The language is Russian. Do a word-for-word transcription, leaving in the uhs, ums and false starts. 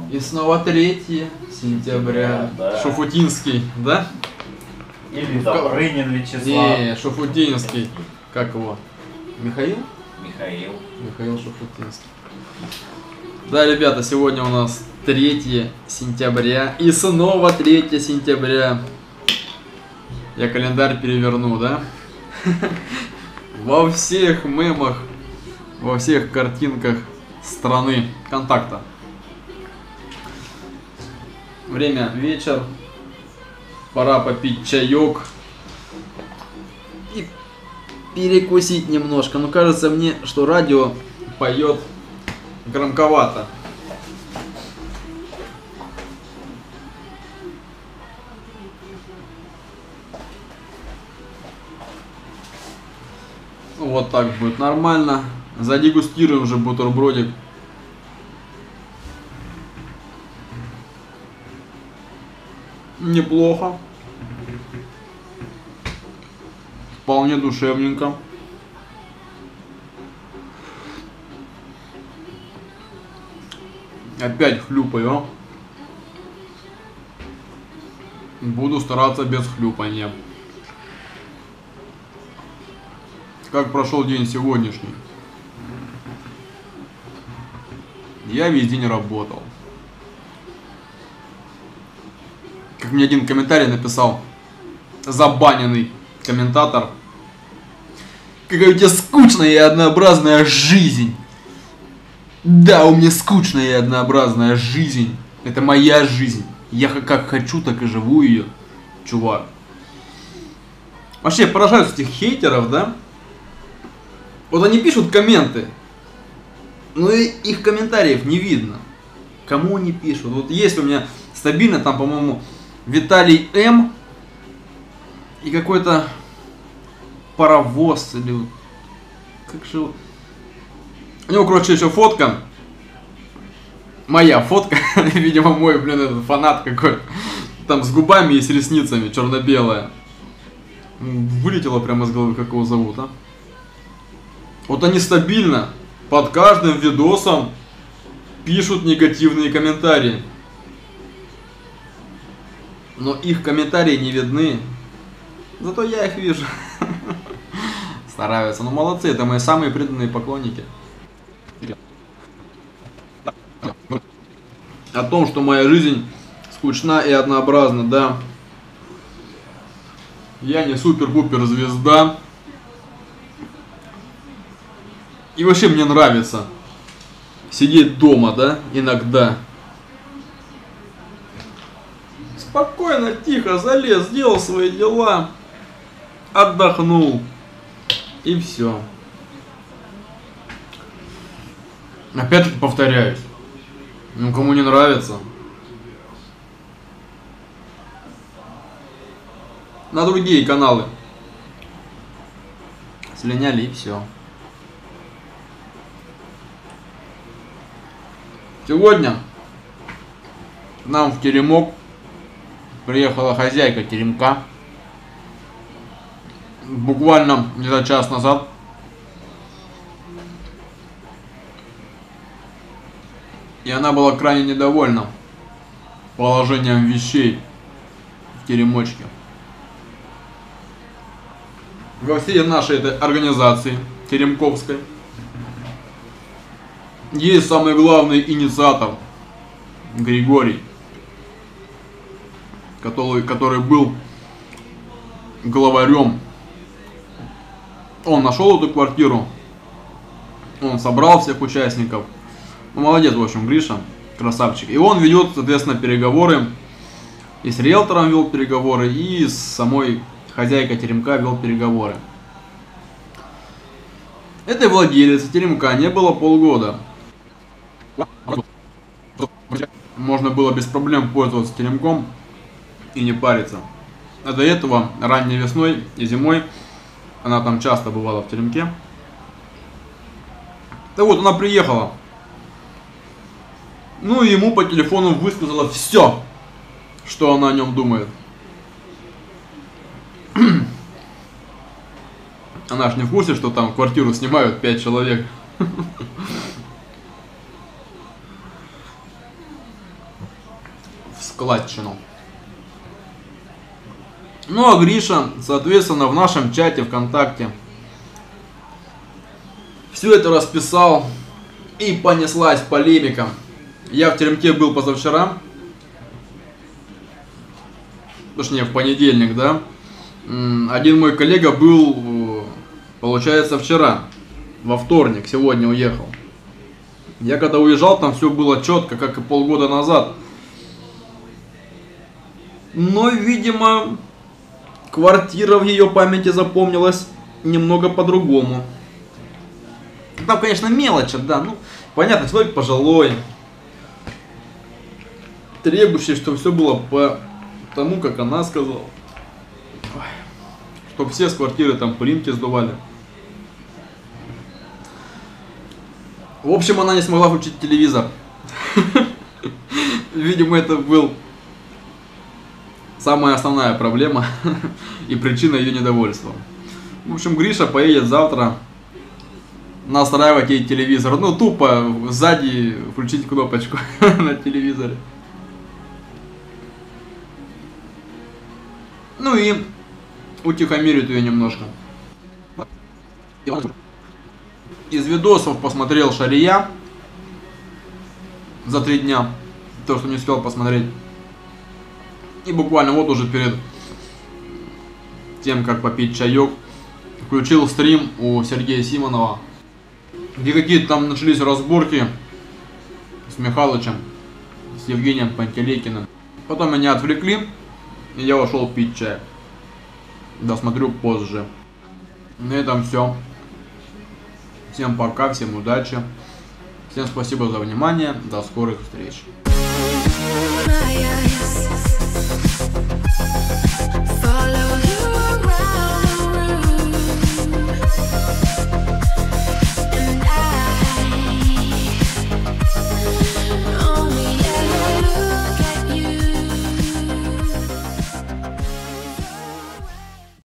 И снова третье сентября. Да, да. Шуфутинский, да? Или Добрынин Вячеслав. Не, Шуфутинский. Как его? Михаил? Михаил. Михаил Шуфутинский. Да, ребята, сегодня у нас третье сентября. И снова третье сентября. Я календарь переверну, да? Во всех мемах, во всех картинках страны контакта. Время вечер. Пора попить чаек. И перекусить немножко. Но кажется мне, что радио поет громковато. Вот так будет нормально. Задегустируем же бутербродик. Неплохо. Вполне душевненько. Опять хлюпаю. Буду стараться без хлюпания. Как прошел день сегодняшний? Я весь день работал. Как мне один комментарий написал, забаненный комментатор. Какая у тебя скучная и однообразная жизнь. Да, у меня скучная и однообразная жизнь. Это моя жизнь. Я как хочу, так и живу ее, чувак. Вообще, я поражаюсь этих хейтеров, да? Вот они пишут комменты, но и их комментариев не видно. Кому они пишут? Вот есть у меня стабильно там, по-моему, Виталий М. И какой-то паровоз или... Как же... У него, короче, еще фотка. Моя фотка. Видимо, мой, блин, этот фанат какой-то. Там с губами и с ресницами, черно-белая. Вылетело прямо из головы, как его зовут, а? Вот они стабильно под каждым видосом пишут негативные комментарии. Но их комментарии не видны. Зато я их вижу. Стараются. Ну молодцы, это мои самые преданные поклонники. О том, что моя жизнь скучна и однообразна, да. Я не супер-пупер звезда. И вообще мне нравится сидеть дома, да, иногда. Спокойно, тихо залез, сделал свои дела, отдохнул. И все. Опять-таки повторяюсь. Ну, кому не нравится. На другие каналы слиняли и все. Сегодня к нам в теремок приехала хозяйка теремка. Буквально где-то час назад. И она была крайне недовольна положением вещей в теремочке. Во всей нашей этой организации теремковской есть самый главный инициатор Григорий, который, который был главарем. Он нашел эту квартиру, он собрал всех участников. Ну, молодец, в общем, Гриша, красавчик. И он ведет, соответственно, переговоры. И с риэлтором вел переговоры, и с самой хозяйкой теремка вел переговоры. Этой владелицы теремка не было полгода. Можно было без проблем пользоваться теремком и не париться. А до этого, ранней весной и зимой, она там часто бывала в теремке. Да вот, она приехала. Ну и ему по телефону высказала все, что она о нем думает. Она ж не в курсе, что там квартиру снимают пять человек. складчину. Ну а Гриша, соответственно, в нашем чате ВКонтакте все это расписал, и понеслась полемика. Я в теремке был позавчера, точнее в понедельник, да. Один мой коллега был, получается, вчера, во вторник, сегодня уехал. Я когда уезжал, там все было четко, как и полгода назад. Но, видимо, квартира в ее памяти запомнилась немного по-другому. Там, конечно, мелочи, да, ну, понятно, человек пожилой, требующий, чтобы все было по тому, как она сказала. Чтобы все с квартиры там пылинки сдували. В общем, она не смогла включить телевизор. Видимо, это был самая основная проблема и причина ее недовольства. В общем, Гриша поедет завтра настраивать ей телевизор. Ну, тупо сзади включить кнопочку на телевизоре. Ну и утихомирить ее немножко. Из видосов посмотрел Шария за три дня. То, что не успел посмотреть. И буквально вот уже перед тем, как попить чаек, включил стрим у Сергея Симонова, где какие-то там начались разборки с Михалычем, с Евгением Пантелейкиным. Потом меня отвлекли, и я ушел пить чай. Досмотрю позже. На этом все. Всем пока, всем удачи. Всем спасибо за внимание. До скорых встреч.